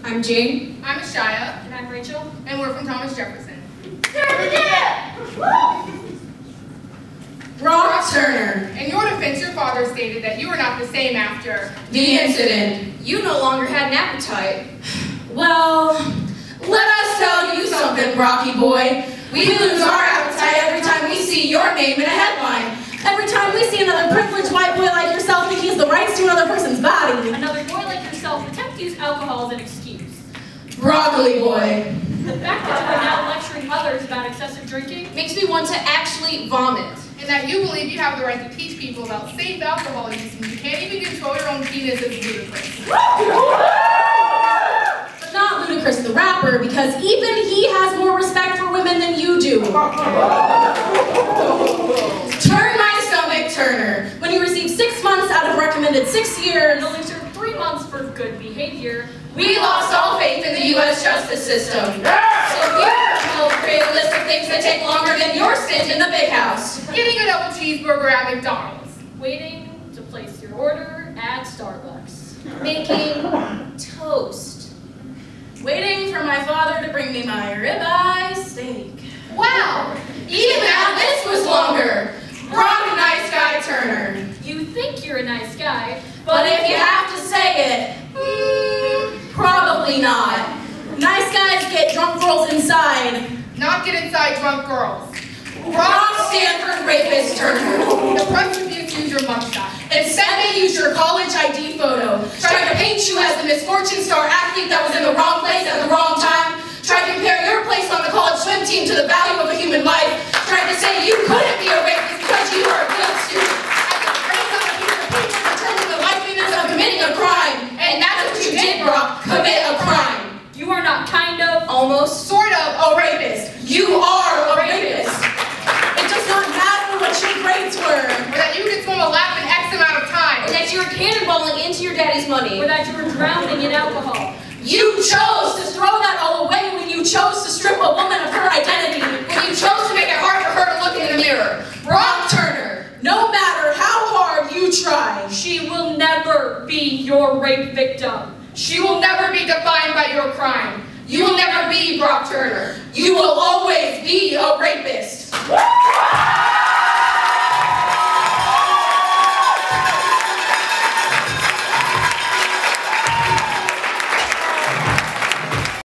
I'm Jane. I'm Ashaya. And I'm Rachel. And we're from Thomas Jefferson. Brock Turner. In your defense, your father stated that you were not the same after The incident. You no longer had an appetite. Well, let us tell you something, Brocky boy. We lose our appetite every time we see your name in a headline. Every time we see another privileged white boy like yourself think he has the rights to another person's body. Another boy like yourself attempt to use alcohol as an excuse. Broccoli boy. The fact that you are now lecturing others about excessive drinking Makes me want to actually vomit. and that you believe you have the right to teach people about safe alcohol use and you can't even control your own penis is ludicrous. But not Ludacris the rapper, because even he has more respect for women than you do. Turn my stomach, Turner. When you receive 6 months out of recommended 6 years, and only served 3 months for good behavior, we lost all faith in the U.S. justice system. So you will create a list of things that take longer than your stint in the big house. Getting a double cheeseburger at McDonald's. waiting to place your order at Starbucks. Making toast. Waiting for my father to bring me my ribeye steak. Wow! Even now this was longer. Brock Nice Guy Turner. You think you're a nice guy, But if you have to say it, probably not. Nice guys get drunk girls inside. Not get inside drunk girls. Brock Stanford Rapist Turner. The press reviews use your mugshot. Instead they use your college ID photo. Tried to paint you as the misfortune star athlete that was in the wrong place at the wrong time. Tried to compare your place on the college swim team to the value of a human life. Tried to say you couldn't be a rapist because you were a good student. Committing a crime, and that's what you did, Brock. Commit a crime. you are not kind of, Almost. Sort of A rapist. You are a rapist. It does not matter what your grades were. or that you can swim a lap in X amount of time. Or that you were cannonballing into your daddy's money. or that you were drowning in alcohol. You chose to throw that all away when you chose to strip a woman of her identity. When you chose to make it hard for her to look in the mirror. Brock Turner, no matter how hard you try, She will never be your rape victim. She will never be defined by your crime. you will never be Brock Turner. You will always